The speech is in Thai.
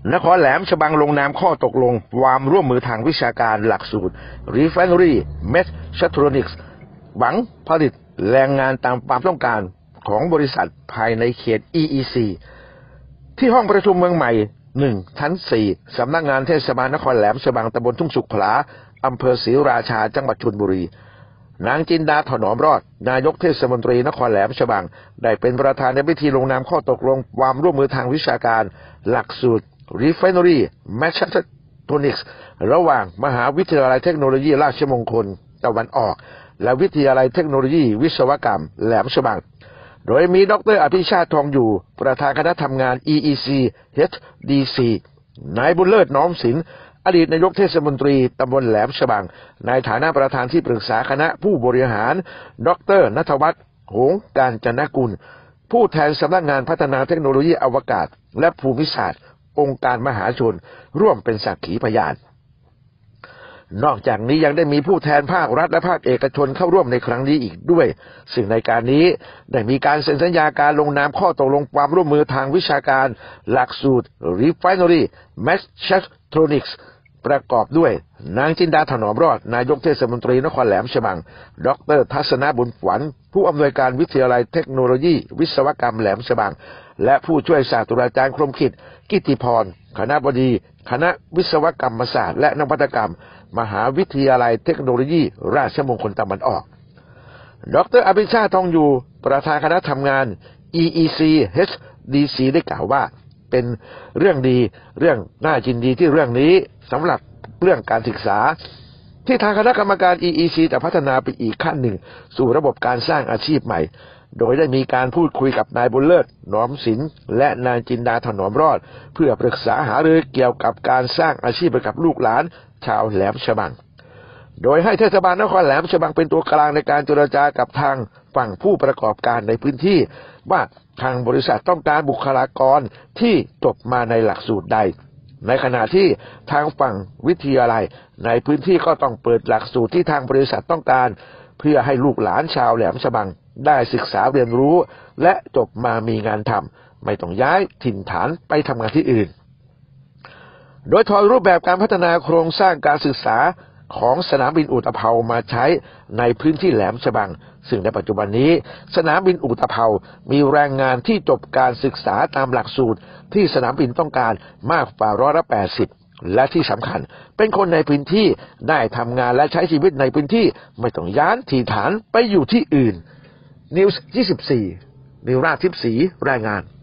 นครแหลมฉบังลงนามข้อตกลงความร่วมมือทางวิชาการหลักสูตร Refinery Mechatronics หวังผลิตแรงงานตามความต้องการของบริษัทภายในเขต EEC ที่ห้องประชุมเมืองใหม่1ชั้น4สำนักงานเทศบาลนครแหลมฉบังตำบลทุ่งสุขผาอำเภอศรีราชาจังหวัดชลบุรีนางจินดาถนอมรอดนายกเทศมนตรีนครแหลมฉบังได้เป็นประธานในพิธีลงนามข้อตกลงความร่วมมือทางวิชาการหลักสูตร Refinery Mechatronics ระหว่างมหาวิทยาลัยเทคโนโลยีราชมงคลตะวันออกและวิทยาลัยเทคโนโลยีวิศวกรรมแหลมฉบังโดยมีดร.อภิชาติทองอยู่ประธานคณะทำงาน EEC HDC นายบุญเลิศน้อมศิลป์อดีตนายกเทศมนตรีตำบลแหลมฉบังในฐานะประธานที่ปรึกษาคณะผู้บริหารดร.ณัฐวัฒน์หงส์กาญจนกุลผู้แทนสำนักงานพัฒนาเทคโนโลยีอวกาศและภูมิศาสตร์องค์การมหาชนร่วมเป็นสักขีพยานนอกจากนี้ยังได้มีผู้แทนภาครัฐและภาคเอกชนเข้าร่วมในครั้งนี้อีกด้วยซึ่งในการนี้ได้มีการเซ็นสัญญาการลงนามข้อตกลงความร่วมมือทางวิชาการหลักสูตร Refinery Mechatronics ประกอบด้วยนางจินดาถนอมรอดนายกเทศมนตรีนครแหลมฉบังดร.ทัศนบุญฝันผู้อำนวยการวิทยาลัยเทคโนโลยีวิศวกรรมแหลมฉบังและผู้ช่วยศาสตราจารย์คมขิตกิตติพรคณบดีคณะวิศวกรรมศาสตร์และนวัตกรรมมหาวิทยาลัยเทคโนโลยีราชมงคลตะวันออกดร.อภิชาติทองอยู่ประธานคณะทำงาน EEC HDC ได้กล่าวว่าเป็นเรื่องดีเรื่องน่ายินดีที่เรื่องนี้สำหรับเรื่องการศึกษาที่ทางคณะกรรมการ EEC จะพัฒนาไปอีกขั้นหนึ่งสู่ระบบการสร้างอาชีพใหม่โดยได้มีการพูดคุยกับนายบุญเลิศน้อมศิลป์และนางจินดาถนอมรอดเพื่อปรึกษาหารือเกี่ยวกับการสร้างอาชีพให้กับลูกหลานชาวแหลมฉบังโดยให้เทศบาลนครแหลมฉบังเป็นตัวกลางในการเจรจากับทางฝั่งผู้ประกอบการในพื้นที่ว่าทางบริษัทต้องการบุคลากรที่จบมาในหลักสูตรใดในขณะที่ทางฝั่งวิทยาลัยในพื้นที่ก็ต้องเปิดหลักสูตรที่ทางบริษัทต้องการเพื่อให้ลูกหลานชาวแหลมฉบังได้ศึกษาเรียนรู้และจบมามีงานทำไม่ต้องย้ายถิ่นฐานไปทำงานที่อื่นโดยถอดรูปแบบการพัฒนาโครงสร้างการศึกษาของสนามบินอุตภาวมาใช้ในพื้นที่แหลมฉบังซึ่งในปัจจุบันนี้สนามบินอุตภาวมีแรงงานที่จบการศึกษาตามหลักสูตรที่สนามบินต้องการมากกว่า80%และที่สำคัญเป็นคนในพื้นที่ได้ทำงานและใช้ชีวิตในพื้นที่ไม่ต้องย้ายถิ่นฐานไปอยู่ที่อื่นนิวส์24นิวราชทิพย์ศรีรายงาน